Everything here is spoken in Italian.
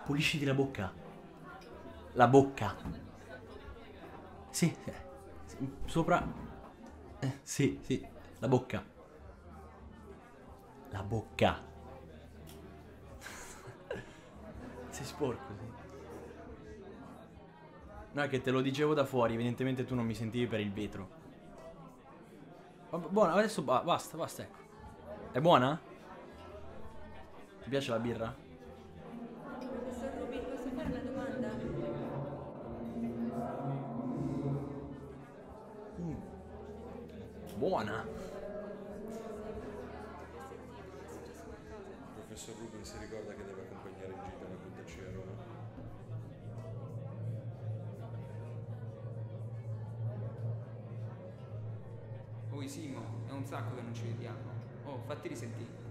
Pulisciti la bocca. La bocca. Sì, sì, sopra. Sì, sì, la bocca. La bocca. Sei sporco, sì. No, è che te lo dicevo da fuori, evidentemente tu non mi sentivi per il vetro. Buona, adesso basta, basta, ecco. È buona? Ti piace la birra? Professor Rubin, posso fare una domanda? Buona. Che ho sentito, è successo qualcosa? Il professor Rubin si ricorda che deve accompagnare in gita la contaci a Roma. Oi Simo, è un sacco che non ci vediamo. Oh, fatti risentire.